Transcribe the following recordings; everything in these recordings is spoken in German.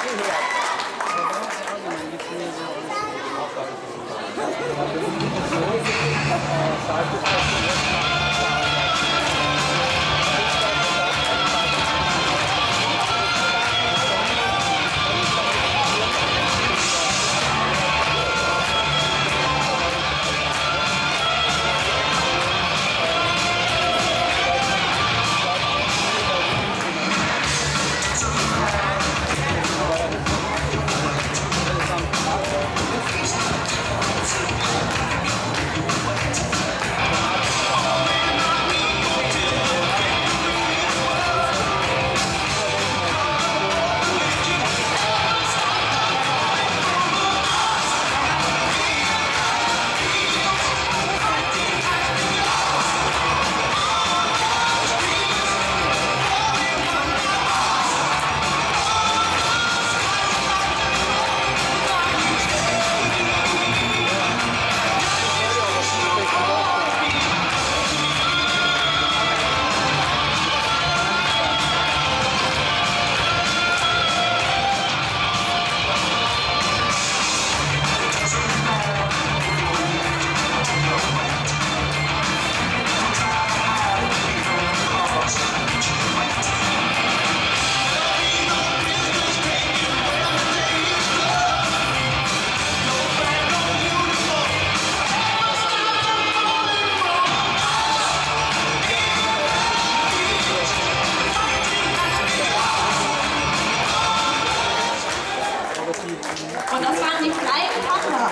Und das waren die kleinen Papas.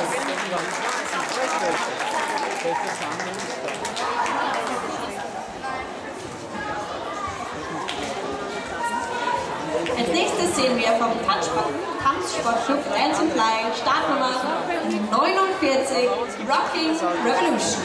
Als nächstes sehen wir vom Tanzsportclub Dance and Fly Startnummer 49 Rocking Revolution.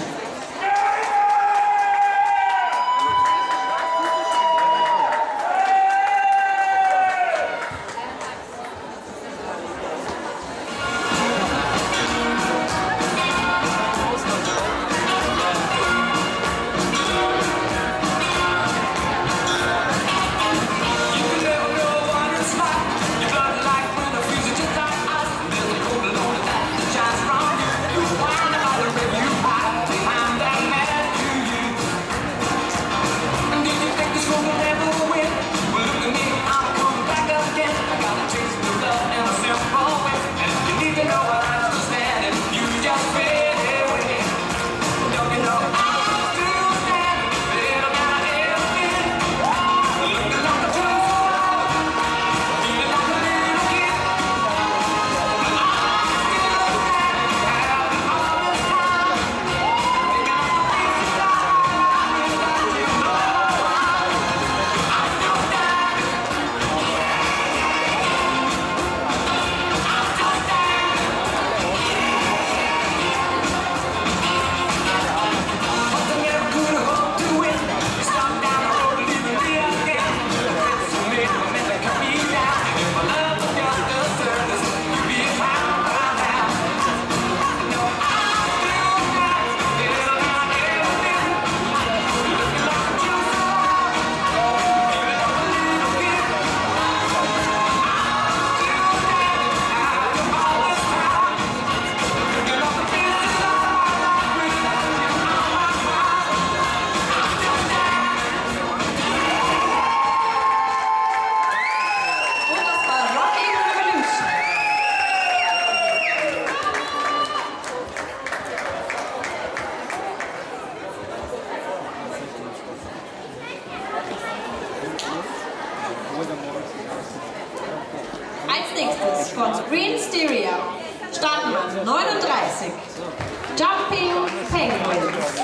Als nächstes von Green Stereo Startnummer 39 Jumping Penguins.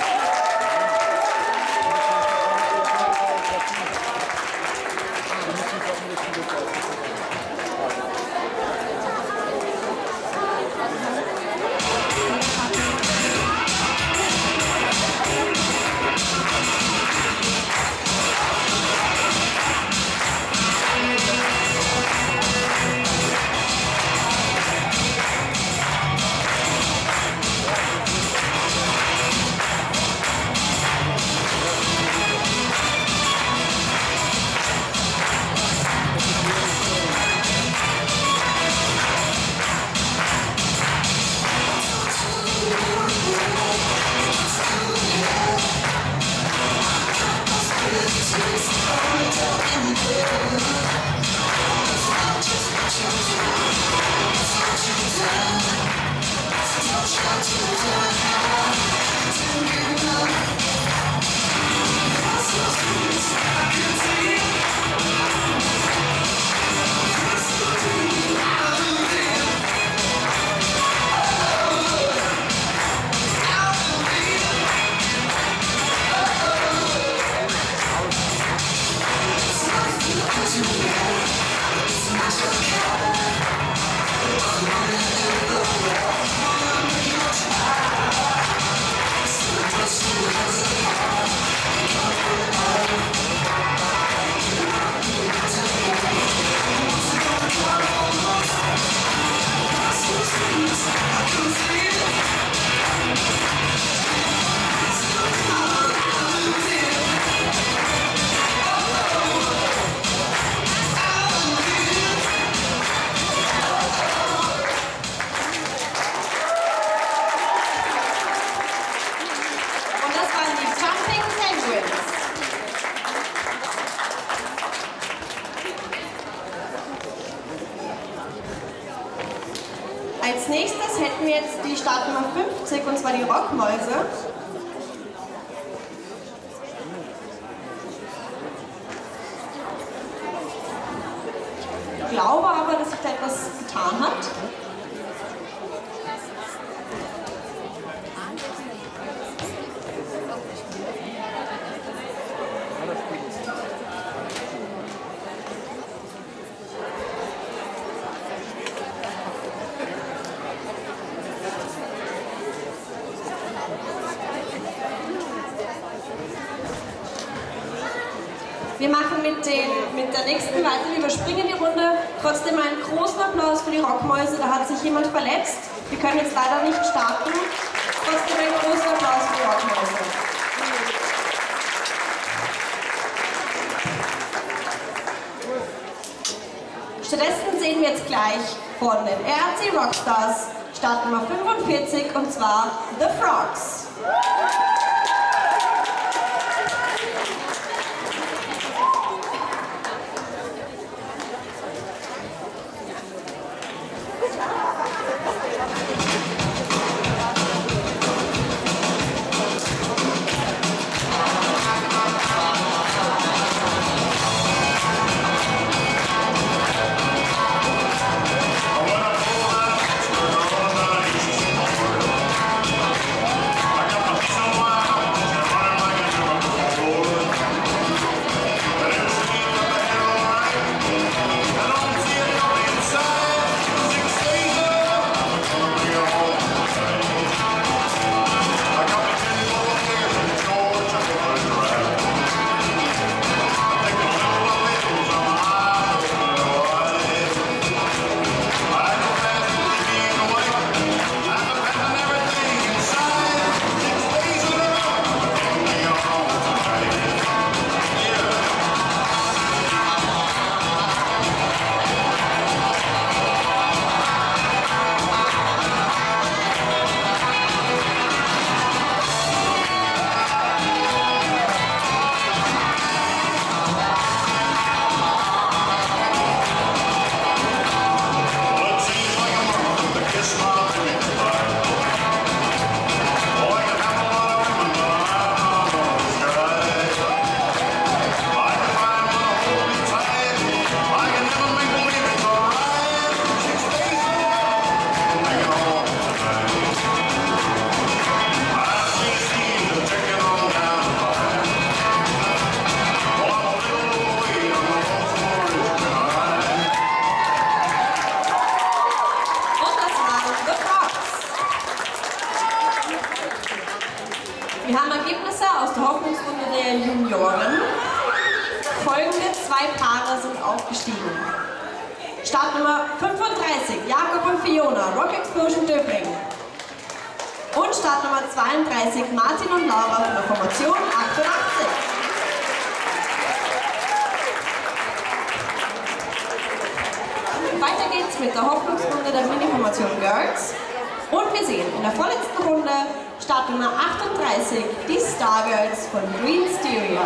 Als nächstes hätten wir jetzt die Startnummer 50, und zwar die Rockmäuse. Ich glaube aber, dass sich da etwas getan hat. Wir machen mit der nächsten weiter, wir überspringen die Runde. Trotzdem einen großen Applaus für die Rockmäuse, da hat sich jemand verletzt. Wir können jetzt leider nicht starten. Trotzdem einen großen Applaus für die Rockmäuse. Stattdessen sehen wir jetzt gleich von den RC Rockstars Startnummer 45, und zwar The Frogs. Wir haben Ergebnisse aus der Hoffnungsrunde der Junioren. Folgende zwei Paare sind aufgestiegen. Startnummer 35, Jakob und Fiona, Rock Explosion Döbling. Und Startnummer 32, Martin und Laura von der Formation 88. Weiter geht's mit der Hoffnungsrunde der Mini-Formation Girls. Und wir sehen in der vorletzten Runde Startnummer 38, die Stargirls von Green Stereo.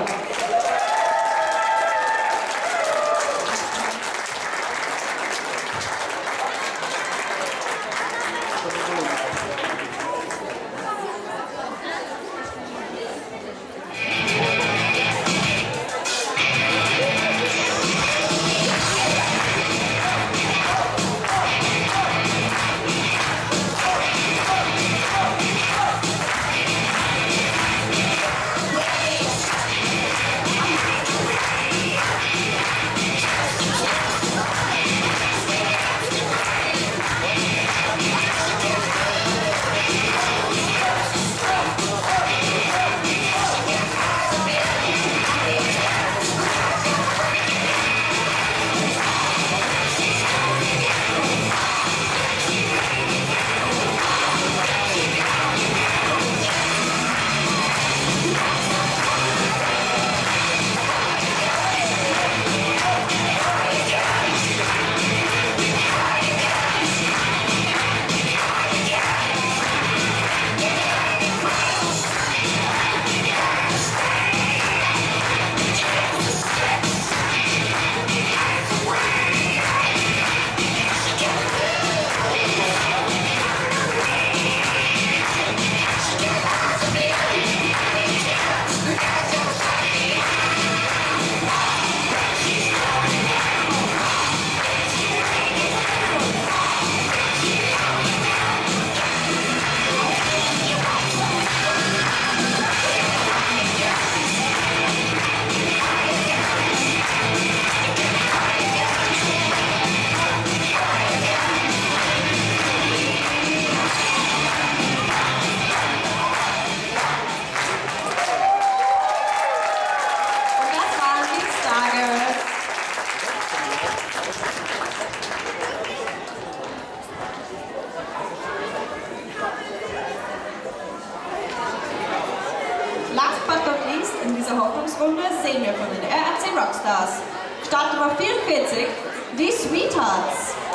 Rockstars. Startnummer 44, die Sweethearts.